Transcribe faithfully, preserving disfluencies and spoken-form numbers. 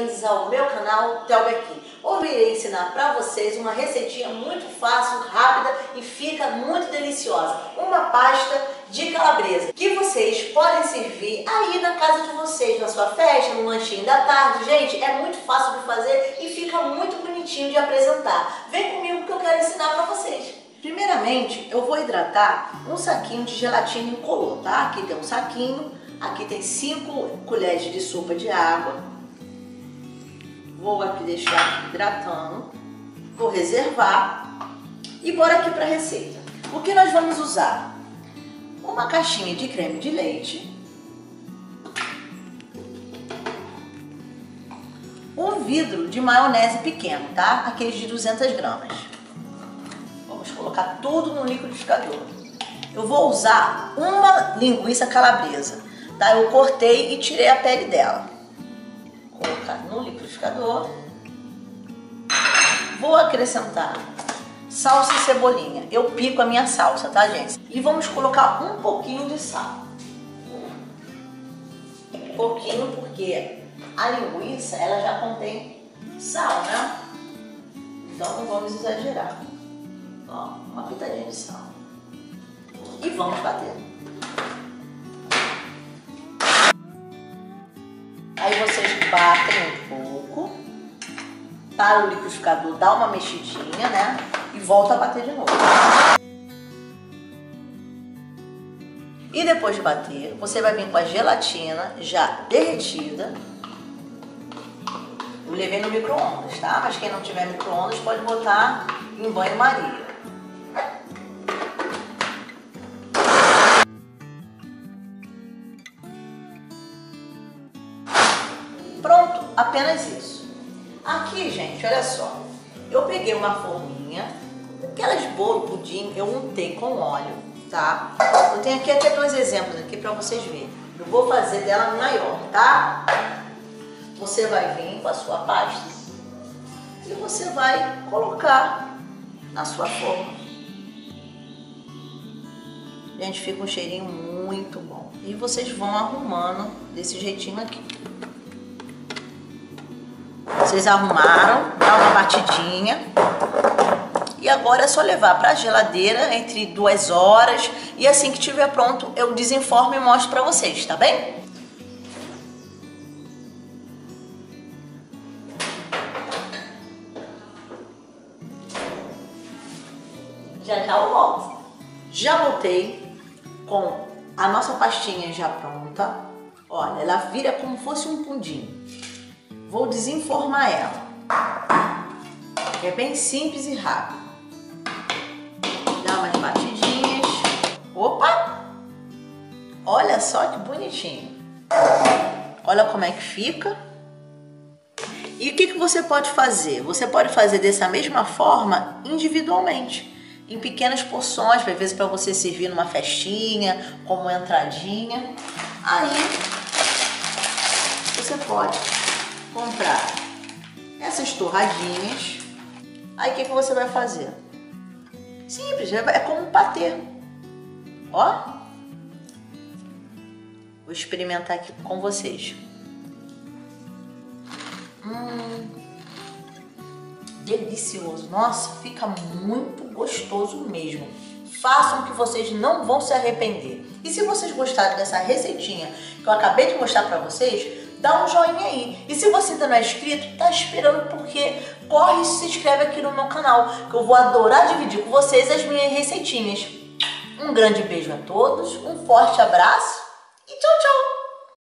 bem-vindos ao meu canal Telbe aqui. Hoje eu irei ensinar para vocês uma receitinha muito fácil, rápida e fica muito deliciosa. Uma pasta de calabresa que vocês podem servir aí na casa de vocês, na sua festa, no lanchinho da tarde. Gente, é muito fácil de fazer e fica muito bonitinho de apresentar. Vem comigo que eu quero ensinar para vocês. Primeiramente, eu vou hidratar um saquinho de gelatina incolor, tá? Aqui tem um saquinho, aqui tem cinco colheres de sopa de água. Vou aqui deixar hidratando, vou reservar e bora aqui para a receita. O que nós vamos usar? Uma caixinha de creme de leite, um vidro de maionese pequeno, tá? Aqueles de duzentas gramas. Vamos colocar tudo no liquidificador. Eu vou usar uma linguiça calabresa, tá? Eu cortei e tirei a pele dela. Vou colocar no liquidificador. Vou acrescentar salsa e cebolinha. Eu pico a minha salsa, tá, gente? E vamos colocar um pouquinho de sal. Um pouquinho porque a linguiça, ela já contém sal, né? Então não vamos exagerar. Ó, uma pitadinha de sal. E vamos bater. Aí vocês batem um pouco, para o liquidificador dar uma mexidinha, né? E volta a bater de novo. E depois de bater, você vai vir com a gelatina já derretida. Eu levei no micro-ondas, tá? Mas quem não tiver micro-ondas pode botar em banho-maria. Pronto, apenas isso. Aqui, gente, olha só. Eu peguei uma forminha, aquelas bolo, pudim, eu untei com óleo, tá? Eu tenho aqui até dois exemplos aqui para vocês verem. Eu vou fazer dela maior, tá? Você vai vir com a sua pasta e você vai colocar na sua forma. Gente, fica um cheirinho muito bom. E vocês vão arrumando desse jeitinho aqui. Vocês arrumaram, dá uma batidinha. E agora é só levar para a geladeira entre duas horas. E assim que estiver pronto, eu desenformo e mostro para vocês, tá bem? Já já eu volto. Já voltei com a nossa pastinha já pronta. Olha, ela vira como se fosse um pudim. Vou desenformar ela. É bem simples e rápido. Dá umas batidinhas. Opa! Olha só que bonitinho. Olha como é que fica. E o que que você pode fazer? Você pode fazer dessa mesma forma individualmente. Em pequenas porções, às vezes para você servir numa festinha, como entradinha. Aí você pode comprar essas torradinhas. Aí o que que você vai fazer? Simples, é como um patê. Ó. Vou experimentar aqui com vocês. Hum, delicioso. Nossa, fica muito gostoso mesmo. Façam que vocês não vão se arrepender. E se vocês gostaram dessa receitinha que eu acabei de mostrar pra vocês, dá um joinha aí. E se você ainda não é inscrito, tá esperando porque corre e se inscreve aqui no meu canal, que eu vou adorar dividir com vocês as minhas receitinhas. Um grande beijo a todos, um forte abraço